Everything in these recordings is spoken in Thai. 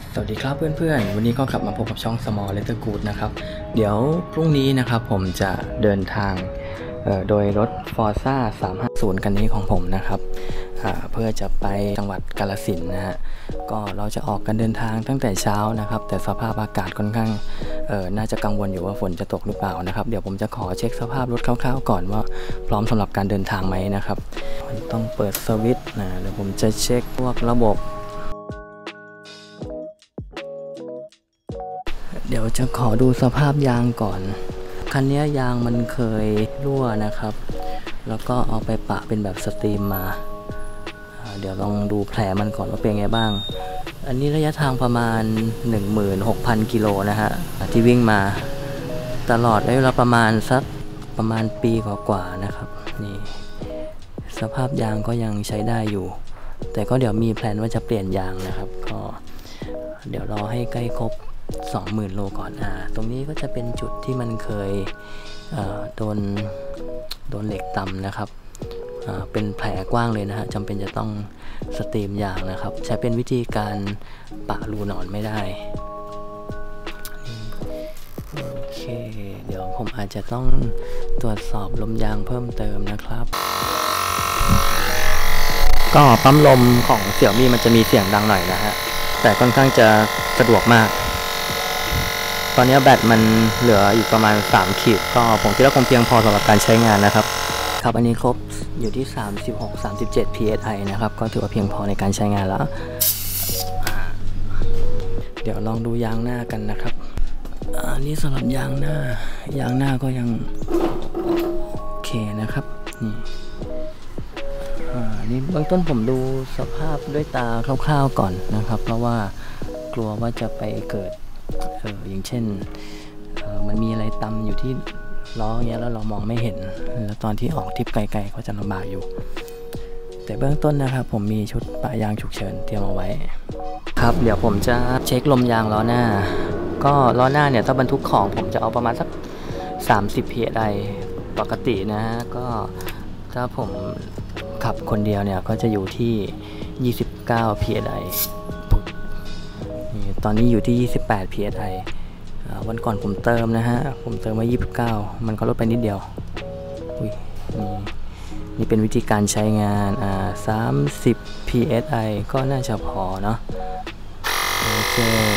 สวัสดีครับเพื่อนๆวันนี้ก็กลับมาพบกับช่อง Small Letter Good นะครับเดี๋ยวพรุ่งนี้นะครับผมจะเดินทางโดยรถ Forza 350 คันนี้ของผมนะครับเพื่อจะไปจังหวัดกาฬสินธุ์นะฮะก็เราจะออกกันเดินทางตั้งแต่เช้านะครับแต่สภาพอากาศค่อนข้างน่าจะกังวลอยู่ว่าฝนจะตกหรือเปล่านะครับเดี๋ยวผมจะขอเช็คสภาพรถคร่าวๆก่อนว่าพร้อมสำหรับการเดินทางไหมนะครับต้องเปิดสวิตช์นะเดี๋ยวผมจะเช็คพวกระบบเดี๋ยวจะขอดูสภาพยางก่อนคันนี้ยางมันเคยรั่วนะครับแล้วก็เอาไปปะเป็นแบบสตรีมมาเดี๋ยวลองดูแผลมันก่อนว่าเป็นไงบ้างอันนี้ระยะทางประมาณ 16,000 กิโลนะฮะที่วิ่งมาตลอดระยะประมาณสักปีกว่าๆนะครับนี่สภาพยางก็ยังใช้ได้อยู่แต่ก็เดี๋ยวมีแพลนว่าจะเปลี่ยนยางนะครับก็เดี๋ยวรอให้ใกล้ครบ20,000 โลก่อนตรงนี้ก็จะเป็นจุดที่มันเคยโดนเหล็กตำนะครับเป็นแผลกว้างเลยนะฮะจำเป็นจะต้องสตรีมยางนะครับใช้เป็นวิธีการปะรูหนอนไม่ได้โอเคเดี๋ยวผมอาจจะต้องตรวจสอบลมยางเพิ่มเติมนะครับก็ปั๊มลมของเสี่ยวมี่มันจะมีเสียงดังหน่อยนะฮะแต่ค่อนข้างจะสะดวกมากตอนนี้แบตมันเหลืออีกประมาณ3 ขีดก็ผมคิดว่าคงเพียงพอสำหรับการใช้งานนะครับครับอันนี้ครบอยู่ที่36-37 psi นะครับก็ถือว่าเพียงพอในการใช้งานแล้วเดี๋ยวลองดูยางหน้ากันนะครับอันนี้สำหรับยางหน้าก็ยังโอเคนะครับนี่เบื้องต้นผมดูสภาพด้วยตาคร่าวๆก่อนนะครับเพราะว่ากลัวว่าจะไปเกิดอย่างเช่นมันมีอะไรตำอยู่ที่ล้อเงี้ยแล้วเรามองไม่เห็นแล้วตอนที่ออกทริปไกลๆก็จะลำบากอยู่แต่เบื้องต้นนะครับผมมีชุดปะยางฉุกเฉินเตรียมเอาไว้ครับเดี๋ยวผมจะเช็คลมยางล้อหน้าก็ล้อหน้าเนี่ยถ้าบรรทุกของผมจะเอาประมาณสัก30 psi ปกตินะก็ถ้าผมขับคนเดียวเนี่ยก็จะอยู่ที่29 psiตอนนี้อยู่ที่28 psi วันก่อนผมเติมนะฮะผมเติมมา29มันก็ลดไปนิดเดียวนี่เป็นวิธีการใช้งาน30 psi ก็น่าจะพอเนาะโอเค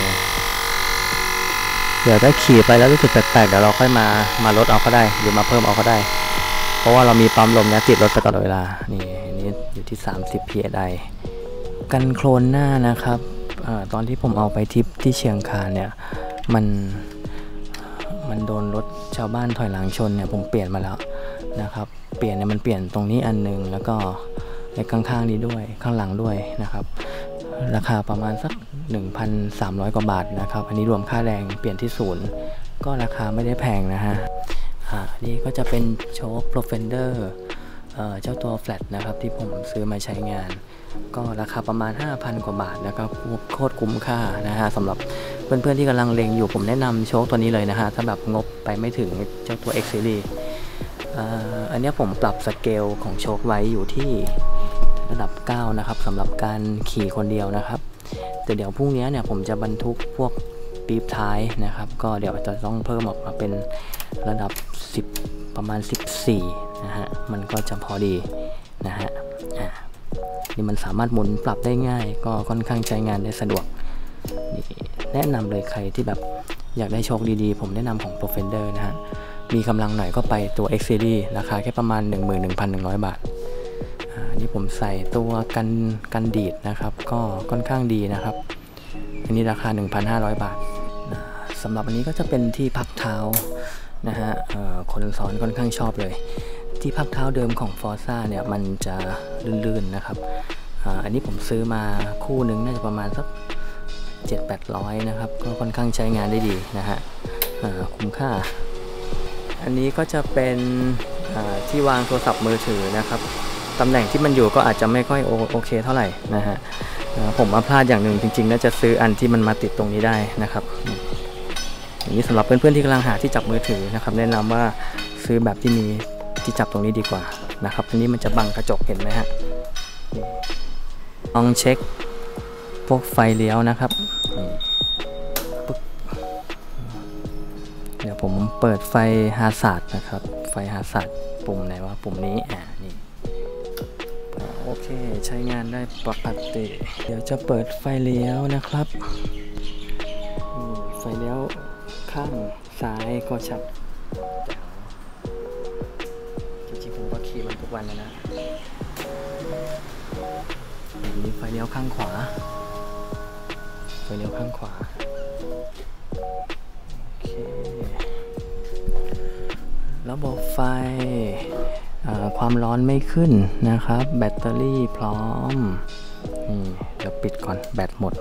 เดี๋ยวถ้าขี่ไปแล้วรู้สึกแปลกๆเดี๋ยวเราค่อยมาลดเอาก็ได้หรือมาเพิ่มเอาก็ได้เพราะว่าเรามีปั๊มลมเนี่ยติดรถไปตลอดเวลานี่อยู่ที่30 psi กันโคลนหน้านะครับตอนที่ผมเอาไปทริปที่เชียงคานเนี่ยมันโดนรถชาวบ้านถอยหลังชนเนี่ยผมเปลี่ยนมาแล้วนะครับเปลี่ยนเนี่ยมันเปลี่ยนตรงนี้อันนึงแล้วก็ในข้างๆนี้ด้วยข้างหลังด้วยนะครับราคาประมาณสัก 1,300 กว่าบาทนะครับอันนี้รวมค่าแรงเปลี่ยนที่ศูนย์ก็ราคาไม่ได้แพงนะฮะนี่ก็จะเป็นโชค Profender เจ้าตัวแฟลตนะครับที่ผมซื้อมาใช้งานก็ราคาประมาณ 5,000 กว่าบาทนะครับโคตรคุ้มค่านะฮะสำหรับเพื่อนๆที่กำลังเล็งอยู่ผมแนะนำโชคตัวนี้เลยนะฮะถ้าแบบงบไปไม่ถึงเจ้าตัว X Series อันนี้ผมปรับสเกลของโชคไว้อยู่ที่ระดับ 9 นะครับสำหรับการขี่คนเดียวนะครับแต่เดี๋ยวพรุ่งนี้เนี่ยผมจะบรรทุกพวกปี๊บท้ายนะครับก็เดี๋ยวจะต้องเพิ่มออกมาเป็นระดับ10ประมาณ14นะฮะมันก็จะพอดีนะฮะนี่มันสามารถหมุนปรับได้ง่ายก็ค่อนข้างใช้งานได้สะดวกนี่แนะนำเลยใครที่แบบอยากได้โชคดีๆผมแนะนำของ Profender นะฮะมีกำลังหน่อยก็ไปตัว X Series ราคาแค่ประมาณ 11,100 บาทนี่ผมใส่ตัวกันดีดนะครับก็ค่อนข้างดีนะครับอันนี้ราคา 1,500 บาทสำหรับอันนี้ก็จะเป็นที่พักเท้านะฮะคนซ้อนค่อนข้างชอบเลยที่พักเท้าเดิมของ Forza เนี่ยมันจะลื่นๆนะครับอันนี้ผมซื้อมาคู่นึงน่าจะประมาณสัก 700-800 นะครับก็ค่อนข้างใช้งานได้ดีนะฮะคุ้มค่าอันนี้ก็จะเป็นที่วางโทรศัพท์มือถือนะครับตำแหน่งที่มันอยู่ก็อาจจะไม่ค่อยโอเคเท่าไหร่นะฮะผมมาพลาดอย่างหนึ่งจริงๆน่าจะซื้ออันที่มันมาติดตรงนี้ได้นะครับอย่างนี้สำหรับเพื่อนๆที่กำลังหาที่จับมือถือนะครับแนะนำว่าซื้อแบบที่มีที่จับตรงนี้ดีกว่านะครับอันนี้มันจะบังกระจกเห็นไหมฮะลองเช็คพวกไฟเลี้ยวนะครับนี่ปึ๊กเดี๋ยวผมเปิดไฟฮาซาร์ดนะครับไฟฮาซาร์ดปุ่มไหนวะปุ่มนี้นี่โอเคใช้งานได้ปกติเดี๋ยวจะเปิดไฟเลี้ยวนะครับไฟเลี้ยวข้างซ้ายก็ชัดจริงๆผมก็ขี่มันทุกวันเลยนะมีไฟเลี้ยวข้างขวาไฟเลี้ยวข้างขวาโอเคระบบไฟความร้อนไม่ขึ้นนะครับแบตเตอรี่พร้อมเดี๋ยวปิดก่อนแบตหมด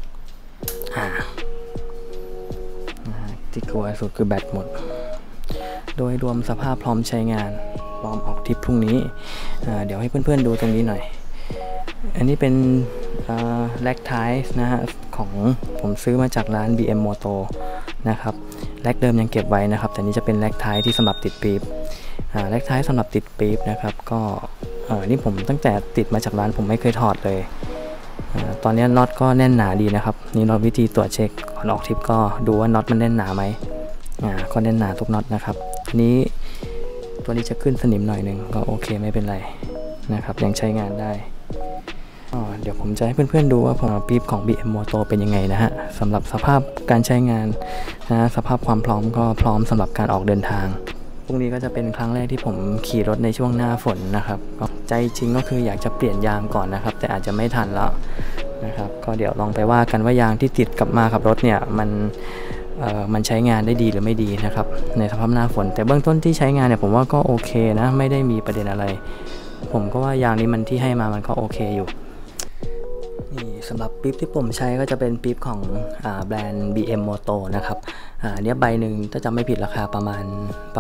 ที่กลัวสุดคือแบตหมดโดยรวมสภาพพร้อมใช้งานพร้อมออกทริปพรุ่งนี้เดี๋ยวให้เพื่อนๆดูตรงนี้หน่อยอันนี้เป็นแร็กท้ายนะฮะของผมซื้อมาจากร้าน BM Moto นะครับแร็กเดิมยังเก็บไว้นะครับแต่นี้จะเป็นแร็กท้ายที่สำหรับติดปี๊บแร็กท้ายสำหรับติดปี๊บนะครับก็นี่ผมตั้งแต่ติดมาจากร้านผมไม่เคยถอดเลยตอนนี้น็อตก็แน่นหนาดีนะครับนี่เราวิธีตรวจเช็คก่อนออกทริปก็ดูว่าน็อตมันแน่นหนาไหมก็แน่นหนาทุกน็อตนะครับอันนี้ตัวนี้จะขึ้นสนิมหน่อยหนึ่งก็โอเคไม่เป็นไรนะครับยังใช้งานได้เดี๋ยวผมจะให้เพื่อนๆดูว่าปี๊บของ BM Moto เป็นยังไงนะฮะสำหรับสภาพการใช้งานนะสภาพความพร้อมก็พร้อมสำหรับการออกเดินทางพรุ่งนี้ก็จะเป็นครั้งแรกที่ผมขี่รถในช่วงหน้าฝนนะครับใจจริงก็คืออยากจะเปลี่ยนยางก่อนนะครับแต่อาจจะไม่ทันแล้วนะครับก็เดี๋ยวลองไปว่ากันว่ายางที่ติดกับมากับรถเนี่ยมันใช้งานได้ดีหรือไม่ดีนะครับในสภาพหน้าฝนแต่เบื้องต้นที่ใช้งานเนี่ยผมว่าก็โอเคนะไม่ได้มีประเด็นอะไรผมก็ว่ายางนี้มันที่ให้มามันก็โอเคอยู่นี่สำหรับปี๊บที่ผมใช้ก็จะเป็นปี๊บของแบรนด์ BM Moto นะครับเนี่ยใบหนึ่งถ้าจำไม่ผิดราคาประมาณ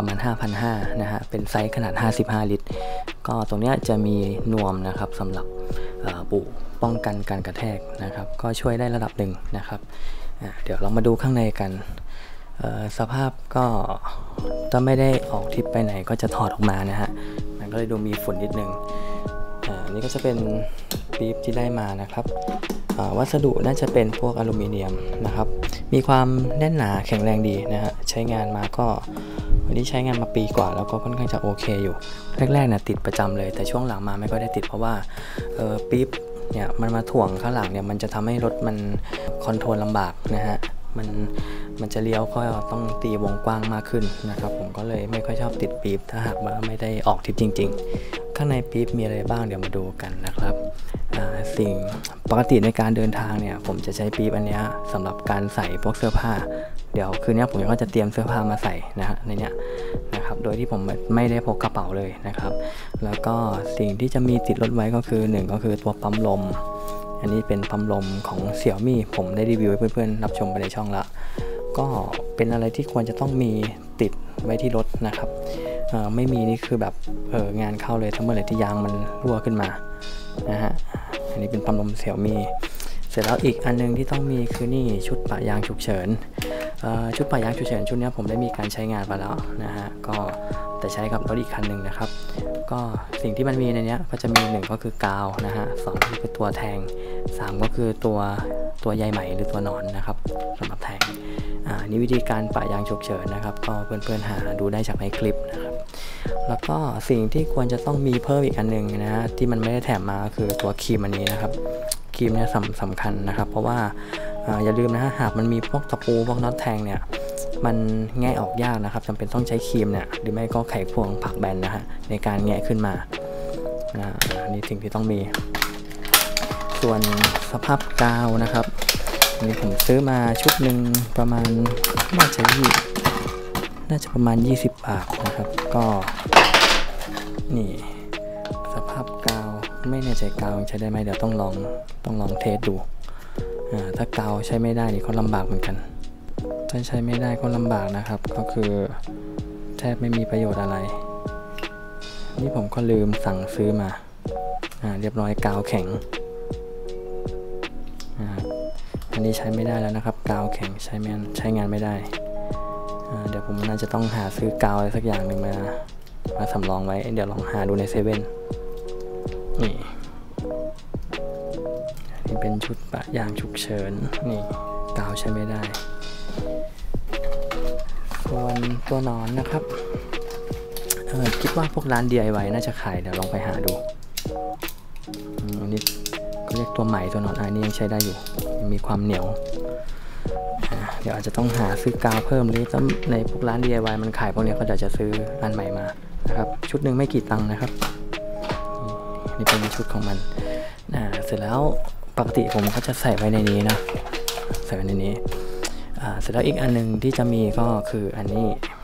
5,500 นะฮะเป็นไซส์ขนาด55 ลิตรก็ตรงนี้จะมีนวมนะครับสำหรับบุป้องกันการกระแทกนะครับก็ช่วยได้ระดับหนึ่งนะครับเดี๋ยวเรามาดูข้างในกันสภาพก็ถ้าไม่ได้ออกทริปไปไหนก็จะถอดออกมานะฮะมันก็เลยดูมีฝุ่นนิดนึงนี่ก็จะเป็นปี๊บที่ได้มานะครับวัสดุน่าจะเป็นพวกอลูมิเนียมนะครับมีความแน่นหนาแข็งแรงดีนะฮะใช้งานมาก็วันนี้ใช้งานมาปีกว่าแล้วก็ค่อนข้างจะโอเคอยู่แรกๆนะติดประจำเลยแต่ช่วงหลังมาไม่ค่อยได้ติดเพราะว่าปี๊บเนี่ยมันมาถ่วงข้างหลังเนี่ยมันจะทำให้รถมันคอนโทรลลำบากนะฮะมันจะเลี้ยวก็ต้องตีวงกว้างมากขึ้นนะครับผมก็เลยไม่ค่อยชอบติดปี๊บถ้าหากว่าไม่ได้ออกทริปจริงๆข้างในปี๊บมีอะไรบ้างเดี๋ยวมาดูกันนะครับสิ่งปกติในการเดินทางเนี่ยผมจะใช้ปี๊บอันนี้สำหรับการใส่พวกเสื้อผ้าเดี๋ยวคืนนี้ผมก็จะเตรียมเสื้อผ้ามาใส่นะฮะในเนี้ยนะครับโดยที่ผมไม่ได้พกกระเป๋าเลยนะครับแล้วก็สิ่งที่จะมีติดรถไว้ก็คือ1ก็คือตัวปั๊มลมอันนี้เป็นปั๊มลมของ Xiaomi ผมได้รีวิวให้เพื่อนๆรับชมไปในช่องละก็เป็นอะไรที่ควรจะต้องมีติดไว้ที่รถนะครับไม่มีนี่คือแบบงานเข้าเลยทั้งเมื่อไหร่ที่ยางมันรั่วขึ้นมานะฮะอันนี้เป็นปั๊มลม Xiaomi เสร็จแล้วอีกอันนึงที่ต้องมีคือนี่ชุดปะยางฉุกเฉินชุดปะยางฉุกเฉินชุดนี้ผมได้มีการใช้งานไปแล้วนะฮะก็แต่ใช้กับรถอีกคันหนึ่งนะครับก็สิ่งที่มันมีในนี้ก็จะมี1ก็คือกาวนะฮะ2ก็คือตัวแทง3ก็คือตัวใยไหมหรือตัวหนอนนะครับสำหรับแทงนี่วิธีการปะยางฉุกเฉินนะครับก็เพื่อนๆหาดูได้จากในคลิปนะครับแล้วก็สิ่งที่ควรจะต้องมีเพิ่มอีกอันหนึ่งนะฮะที่มันไม่ได้แถมมาคือตัวครีมอันนี้นะครับครีมเนี่ยสำคัญนะครับเพราะว่าอย่าลืมนะฮะหากมันมีพวกตะปูพวกน็อตแทงเนี่ยมันแงะออกยากนะครับจำเป็นต้องใช้ครีมเนี่ยหรือไม่ก็ไขควงผักแบนนะฮะในการแงะขึ้นมาอันนี้สิ่งที่ต้องมีส่วนสภาพกาวนะครับนี่ผมซื้อมาชุดหนึ่งประมาณน่าจะประมาณ20 บาทนะครับก็นี่สภาพกาวไม่แน่ใจกาวใช้ได้ไหมเดี๋ยวต้องลองเทสดูถ้ากาวใช้ไม่ได้นี่ก็ลำบากเหมือนกันถ้าใช้ไม่ได้ก็ลำบากนะครับก็คือแทบไม่มีประโยชน์อะไรนี่ผมก็ลืมสั่งซื้อมาเรียบร้อยกาวแข็งอันนี้ใช้ไม่ได้แล้วนะครับกาวแข็งใช้งานไม่ได้เดี๋ยวผมน่าจะต้องหาซื้อกาวอะไรสักอย่างหนึ่งมาสำรองไว้เดี๋ยวลองหาดูในเซเว่นนี่เป็นชุดปะยางฉุกเฉินนี่กาวใช้ไม่ได้ส่วนตัวนอนนะครับคิดว่าพวกร้าน DIY น่าจะขายเดี๋ยวลองไปหาดูอันนี้ก็เรียกตัวใหม่ตัวนอนอันนี้ยังใช้ได้อยู่มีความเหนียวเดี๋ยวอาจจะต้องหาซื้อกาวเพิ่มหรือในพวกร้าน DIY มันขายพวกนี้ก็จะซื้ออันใหม่มานะครับชุดหนึ่งไม่กี่ตังค์นะครับนี่เป็นชุดของมันเสร็จแล้วปกติผมก็จะใส่ไว้ในนี้นะใส่ไว้ในนี้เสร็จแล้วอีกอันนึงที่จะมีก็คืออันนี้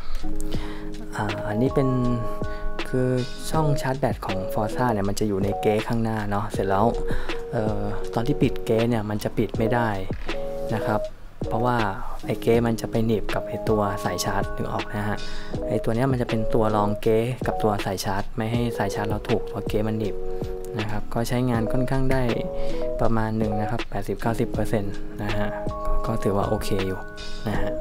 เป็นคือช่องชาร์จแบตของ Forza เนี่ยมันจะอยู่ในเก๊ข้างหน้าเนาะเสร็จแล้วตอนที่ปิดเก๊เนี่ยมันจะปิดไม่ได้นะครับเพราะว่าไอ้เก๊มันจะไปหนีบกับไอ้ตัวสายชาร์จนึกออกนะฮะไอ้ตัวนี้มันจะเป็นตัวรองเก๊กับตัวสายชาร์จไม่ให้สายชาร์จเราถูกเพราะเก๊มันหนีบนะครับก็ใช้งานค่อนข้างได้ประมาณหนึ่งนะครับ 80-90% นะฮะก็ถือว่าโอเคอยู่นะฮะ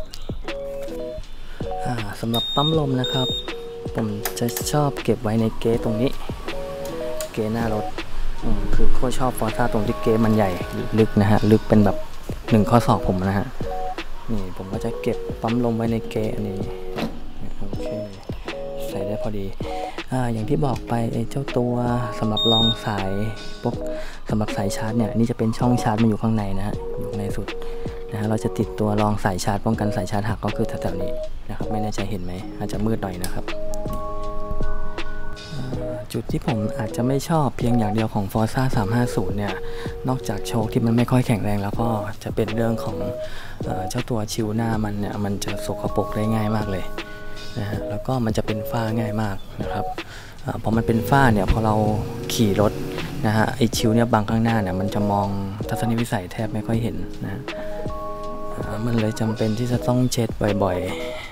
สำหรับปั๊มลมนะครับผมจะชอบเก็บไว้ในเก๊ตรงนี้เก๊หน้ารถคือโคตรชอบฟอร์ซ่าตรงที่เก๊มันใหญ่ลึกนะฮะลึกเป็นแบบ1 ข้อศอกผมนะฮะนี่ผมก็จะเก็บปั๊มลมไว้ในเก๊อันนี้โอเคใส่ได้พอดีอย่างที่บอกไปไอ้เจ้าตัวสำหรับรองสายพวกสำหรับสายชาร์จเนี่ยนี่จะเป็นช่องชาร์จมันอยู่ข้างในนะฮะอยู่ในสุดนะฮะเราจะติดตัวรองสายชาร์จป้องกันสายชาร์จหักก็คือแถวๆนี้นะครับไม่แน่ใจเห็นไหมอาจจะมืดหน่อยนะครับจุดที่ผมอาจจะไม่ชอบเพียงอย่างเดียวของ Forza 350เนี่ยนอกจากโชคที่มันไม่ค่อยแข็งแรงแล้วก็จะเป็นเรื่องของเจ้าตัวชิวหน้ามันเนี่ยมันจะสกปรกได้ง่ายมากเลยนะฮะแล้วก็มันจะเป็นฝ้าง่ายมากนะครับพอมันเป็นฝ้าเนี่ยพอเราขี่รถนะฮะไอชิวเนี่ยบางข้างหน้าเนี่ยมันจะมองทัศนวิสัยแทบไม่ค่อยเห็นนะมันเลยจำเป็นที่จะต้องเช็ดบ่อย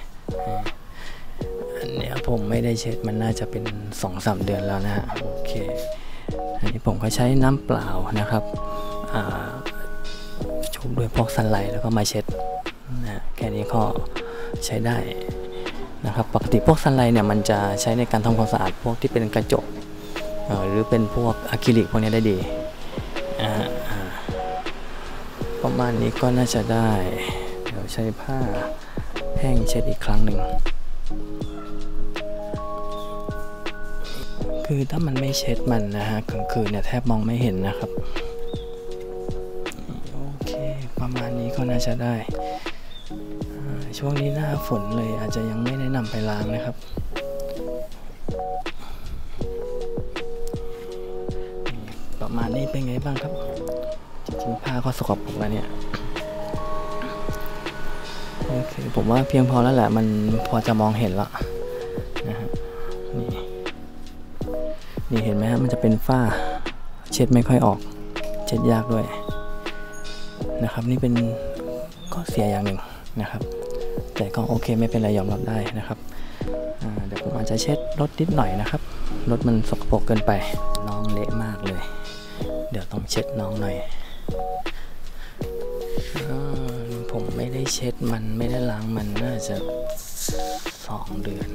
ๆอันนี้ผมไม่ได้เช็ดมันน่าจะเป็น 2-3 เดือนแล้วนะฮะโอเคอันนี้ผมก็ใช้น้ำเปล่านะครับชุบด้วยพวกซันไลท์แล้วก็มาเช็ดนะแค่นี้ก็ใช้ได้นะครับปกติพวกซันไลท์เนี่ยมันจะใช้ในการทำความสะอาดพวกที่เป็นกระจกหรือเป็นพวกอะคริลิกพวกนี้ได้ดีประมาณนี้ก็น่าจะได้เดี๋ยวใช้ผ้าแห้งเช็ดอีกครั้งหนึ่งคือถ้ามันไม่เช็ดมันนะฮะกลางคืนเนี่ยแทบมองไม่เห็นนะครับโอเคประมาณนี้ก็น่าจะได้ช่วงนี้หน้าฝนเลยอาจจะยังไม่แนะนำไปล้างนะครับประมาณนี้เป็นไงบ้างครับจริงๆผ้าก็สกปรกแล้วเนี่ยโอเคผมว่าเพียงพอแล้วแหละมันพอจะมองเห็นแล้วนะฮะนี่เห็นไหมฮะมันจะเป็นฝ้าเช็ดไม่ค่อยออกเช็ดยากด้วยนะครับนี่เป็นข้อเสียอย่างหนึ่งนะครับแต่ก็โอเคไม่เป็นไรยอมรับได้นะครับเดี๋ยวผมอาจจะเช็ดรถนิดหน่อยนะครับรถมันสกปรกเกินไปน้องเละมากเลยเดี๋ยวต้องเช็ดน้องหน่อยผมไม่ได้เช็ดมันไม่ได้ล้างมันน่าจะ2 เดือน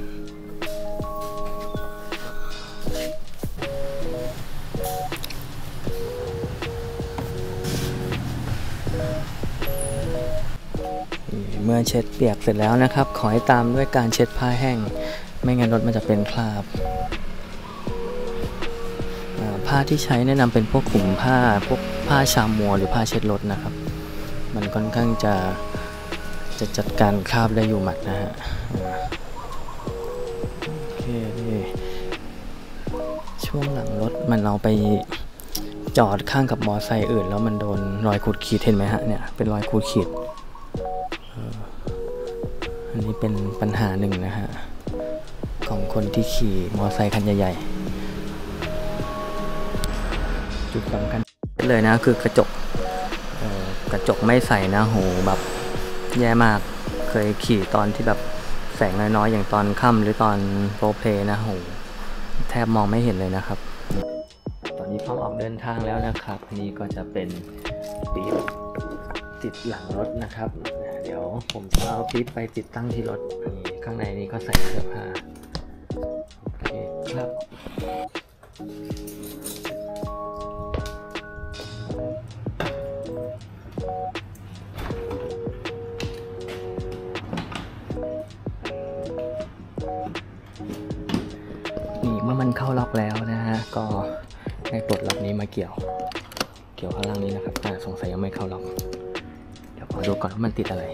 เมื่อเช็ดเปียกเสร็จแล้วนะครับขอให้ตามด้วยการเช็ดผ้าแห้งไม่งั้นรถมันจะเป็นคราบผ้าที่ใช้แนะนำเป็นพวกขุมผ้าพวกผ้าชามัวหรือผ้าเช็ดรถนะครับมันค่อนข้างจะจัดการคราบได้อยู่หมัดนะฮะโอเคช่วงหลังรถมันเอาไปจอดข้างกับมอไซค์อื่นแล้วมันโดนรอยขูดขีดเห็นไหมฮะเนี่ยเป็นรอยขูดขีดอันนี้เป็นปัญหาหนึ่งนะฮะของคนที่ขี่มอไซค์คันใหญ่ๆจุดสำคัญเลยนะคือกระจกไม่ใส่นะโหแบบแย่มากเคยขี่ตอนที่แบบแสงน้อยๆอย่างตอนค่ำหรือตอนโรลเพลย์นะโหแทบมองไม่เห็นเลยนะครับตอนนี้พร้อมออกเดินทางแล้วนะครับนี่ก็จะเป็นปี๊บติดหลังรถนะครับเดี๋ยวผมจะเอาปี๊บไปติดตั้งที่รถนี่ข้างในนี้ก็ใส่เสื้อผ้าโอเคครับล็อกแล้วนะฮะก็ได้ปลดล็อกนี้มาเกี่ยวข้างล่างนี้นะครับสงสัยยังไม่เข้าล็อกเดี๋ยวขอดูก่อนว่ามันติดอะไร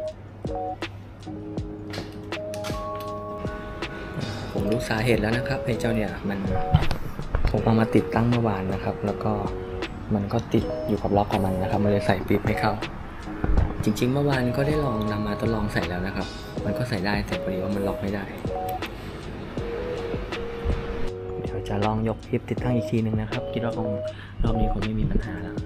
ผมรู้สาเหตุแล้วนะครับไอ้เจ้าเนี่ยผมเอามาติดตั้งเมื่อวานนะครับแล้วก็มันก็ติดอยู่กับล็อกของมันนะครับมันเลยใส่ปิ๊บไม่เข้าจริงๆเมื่อวานก็ได้ลองนำมาทดลองใส่แล้วนะครับมันก็ใส่ได้แต่พอดีว่ามันล็อกไม่ได้เดี๋ยวจะลองยกปิ๊บติดตั้งอีกทีนึงนะครับคิดว่ารอบนี้คงไม่มีปัญหาแล้ว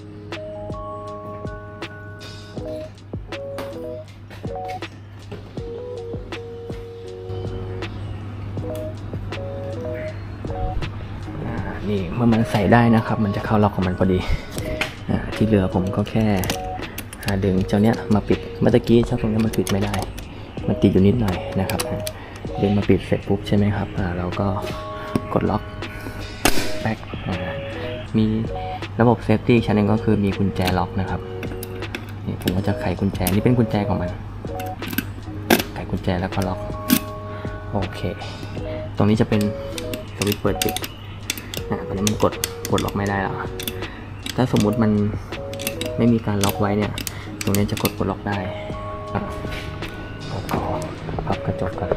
นี่เมื่อมันใส่ได้นะครับมันจะเข้าล็อกของมันพอดีที่เหลือผมก็แค่ดึงเจ้าเนี้ยมาปิดเมื่อกี้เจ้าตรงนี้มันปิดไม่ได้มันติดอยู่นิดหน่อยนะครับดึงมาปิดเสร็จปุ๊บใช่ไหมครับเราก็กดล็อกแบ็คมีระบบเซฟตี้ชั้นหนึ่งก็คือมีกุญแจล็อกนะครับนี่ผมก็จะไขกุญแจนี่เป็นกุญแจของมันไขกุญแจแล้วก็ล็อกโอเคตรงนี้จะเป็นสวิตช์เปิดปิดตอนนี้มันกดล็อกไม่ได้แล้วถ้าสมมุติมันไม่มีการล็อกไว้เนี่ยตรงนี้จะกดปลดล็อกได้ครับขอพับกระจกกัน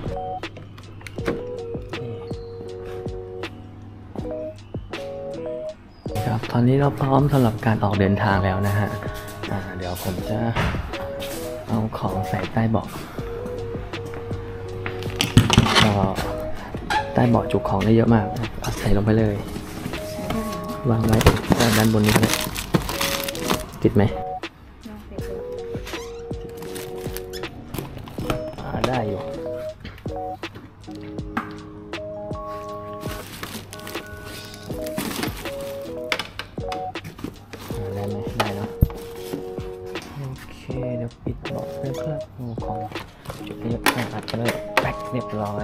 ครับตอนนี้เราพร้อมสำหรับการออกเดินทางแล้วนะฮะเดี๋ยวผมจะเอาของใส่ใต้เบาะก็ใต้เบาะจุกของได้เยอะมากเอาใส่ลงไปเลยวางไว้ด้านบนนี้ก็ได้ติดไหมได้อยู่ได้ไหมได้เนาะโอเคเดี๋ยวปิดเบาะเลยครับของจุดเรียบร้อยอัดไปเลยแบ็คเรียบร้อย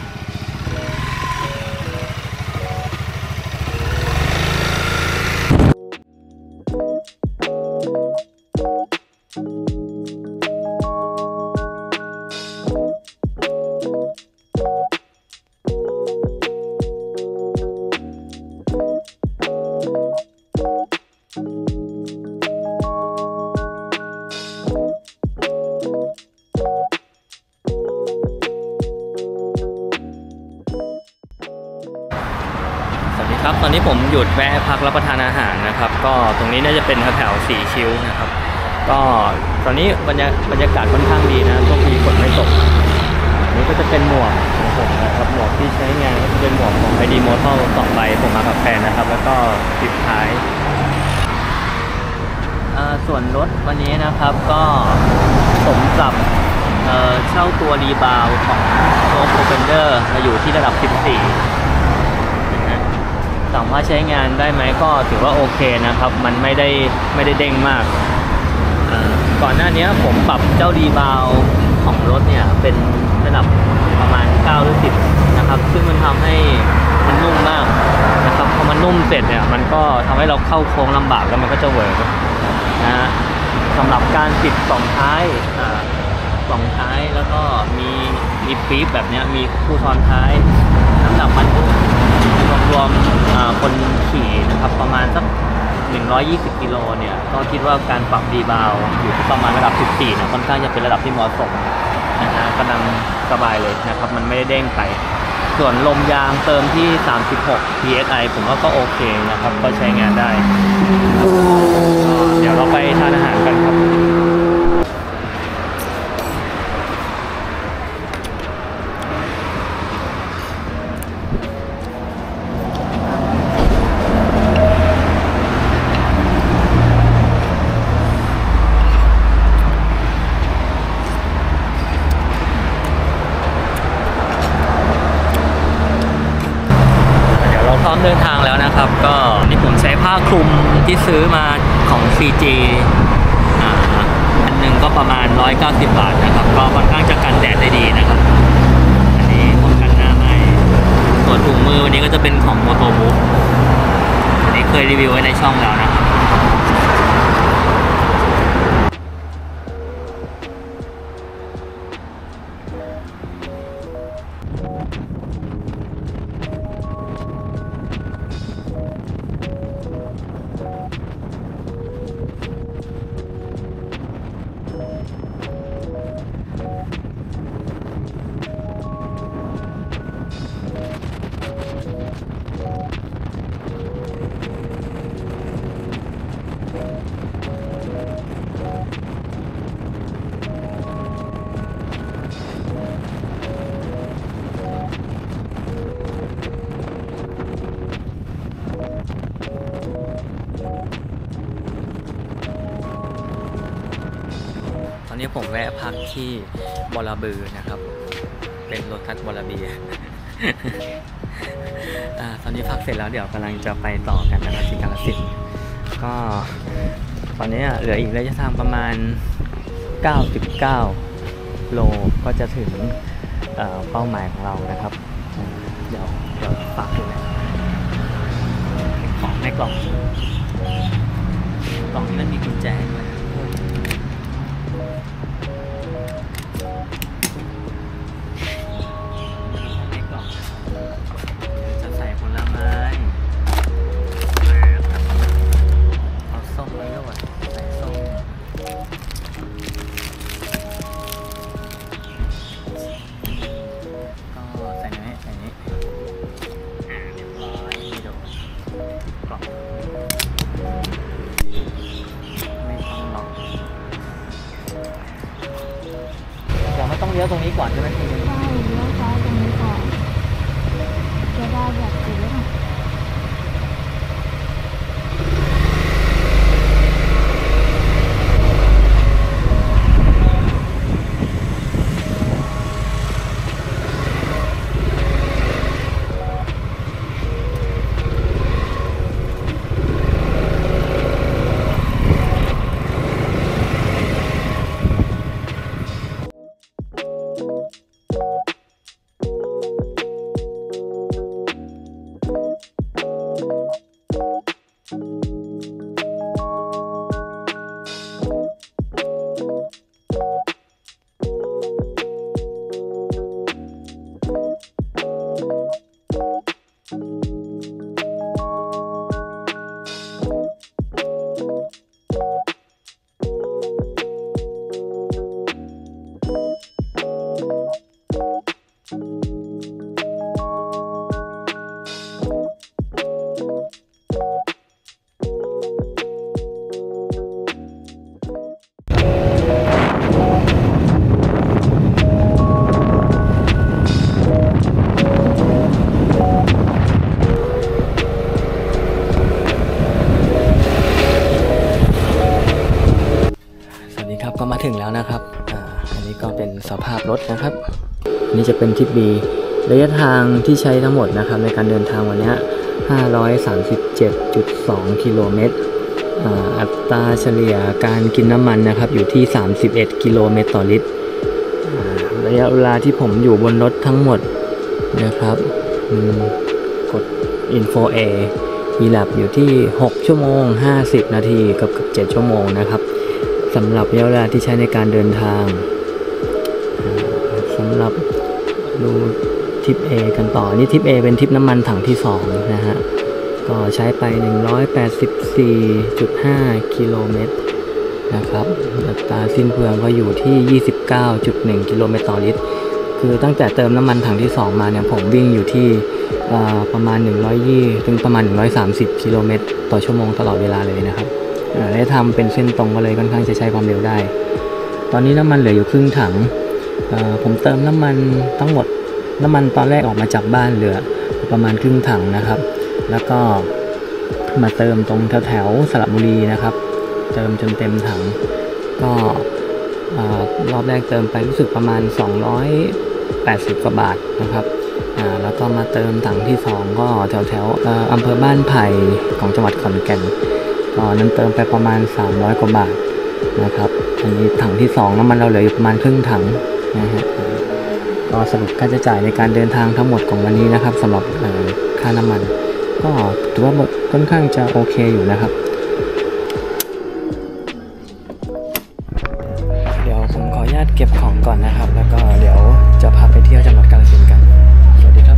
ครับตอนนี้ผมหยุดแวะพักรับประทานอาหารนะครับก็ตรงนี้น่าจะเป็นแถวสีคิ้วนะครับก็ตอนนี้บรรยากาศค่อนข้างดีนะช่วงนี้ฝนไม่ตกนี่ก็จะเป็นหมวกของผมนะครับหมวกที่ใช้งานก็จะเป็นหมวกของ ID Motor 2 ใบผมมากับแฟนนะครับแล้วก็ปิดท้ายส่วนรถวันนี้นะครับก็ผมกับเช่าตัวรีบาวของโชคโอเปนเดอร์มาอยู่ที่ระดับ 14ถามว่าใช้งานได้ไหมก็ถือว่าโอเคนะครับมันไม่ได้เด้งมากก่อนหน้านี้ผมปรับเจ้ารีบาวของรถเนี่ยเป็นระดับประมาณ9หรือ10นะครับซึ่งมันทำให้มันนุ่มมากนะครับพอมันนุ่มเสร็จเนี่ยมันก็ทำให้เราเข้าโค้งลำบากแล้วมันก็จะเวิร์กนะฮะสำหรับการปิด2 ท้ายแล้วก็มีปี๊บแบบนี้มีคู่ซ้อนท้ายน้ำหนักมันรวมคนขี่นะครับประมาณสัก120 กิโลเนี่ยก็คิดว่าการปรับรีบาวอยู่ที่ประมาณระดับ 14นะค่อนข้างจะเป็นระดับที่เหมาะสมนะฮะกำลังสบายเลยนะครับมันไม่ได้เด้งไปส่วนลมยางเติมที่36 psi ผมว่าก็โอเคนะครับก็ใช้งานได้เดี๋ยวเราไปทานอาหารกันครับเดินทางแล้วนะครับก็นี่ผมใช้ผ้าคลุมที่ซื้อมาของ CG อันนึงก็ประมาณ190 บาทนะครับก็ค่อนข้างจะกันแดดได้ดีนะครับอันนี้ป้องกันหน้าไหม้ส่วนถุงมือวันนี้ก็จะเป็นของ Motobook อันนี้เคยรีวิวไว้ในช่องแล้วนะครับอนนี้ผมแวะพักที่บอระบือนะครับเป็นโลตัสบอระบี ตอนนี้พักเสร็จแล้วเดี๋ยวกำลังจะไปต่อกันนะครับที่กาฬสินธุ์ก็ตอนนี้เหลืออีกระยะทางประมาณ 99 โลก็จะถึงเป้าหมายของเรานะครับเดี๋ยวฝากดูนะของในกล่องนี้มันมีกุญแจด้วยในกล่องจะใส่ผลไม้เอาส้มมาด้วยใส่ส้มก็ใส่นี้เรียบร้อยนี่ดูกล่องไม่ต้องล็อกเดี๋ยวไม่ต้องเลี้ยวตรงนี้ก่อนใช่ไหมคุณใช่เลี้ยวซ้ายตรงนี้ก่อนจะได้แบบเก๋หน่อยสวัสดีครับก็มาถึงแล้วนะครับอันนี้ก็เป็นสภาพรถนะครับนี่จะเป็นทิป B ระยะทางที่ใช้ทั้งหมดนะครับในการเดินทางวันนี้ 537.2 กิโลเมตรอัตราเฉลี่ยการกินน้ำมันนะครับอยู่ที่ 31 กิโลเมตรต่อลิตรระยะเวลาที่ผมอยู่บนรถทั้งหมดนะครับกด Info A มีแลบอยู่ที่ 6 ชั่วโมง 50 นาทีกับ7 ชั่วโมงนะครับสำหรับระยะเวลาที่ใช้ในการเดินทางสำหรับดูทิป A กันต่อนี่ทิป A เป็นทิปน้ำมันถังที่2นะฮะก็ใช้ไป 184.5 กิโลเมตรนะครับอัตราสิ้นเปลืองก็อยู่ที่ 29.1 กิโลเมตรต่อลิตรคือตั้งแต่เติมน้ำมันถังที่2มาเนี่ยผมวิ่งอยู่ที่ประมาณ120ถึงประมาณ130 กิโลเมตรต่อชั่วโมงตลอดเวลาเลยนะครับได้ทำเป็นเส้นตรงก็เลยค่อนข้างจะใช้ความเร็วได้ตอนนี้น้ำมันเหลืออยู่ครึ่งถังผมเติมน้ำมันทั้งหมดน้ำมันตอนแรกออกมาจากบ้านเหลือประมาณครึ่งถังนะครับแล้วก็มาเติมตรงแถวสระบุรีนะครับเติมจนเต็มถังก็รอบแรกเติมไปรู้สึกประมาณ280กว่าบาทนะครับแล้วก็มาเติมถังที่2ก็แถวอำเภอบ้านไผ่ของจังหวัดขอนแก่นก็นั้นเติมไปประมาณ300กว่าบาทนะครับอันนี้ถังที่2น้ำมันเราเหลืออยู่ประมาณครึ่งถังนะฮะก็สรุปค่าใช้จ่ายในการเดินทางทั้งหมดของวันนี้นะครับสำหรับค่าน้ำมันก็ถือว่าค่อนข้างจะโอเคอยู่นะครับเดี๋ยวผมขออนุญาตเก็บของก่อนนะครับแล้วก็เดี๋ยวจะพาไปเที่ยวจังหวัดกาฬสินธุ์กันสวัสดีครับ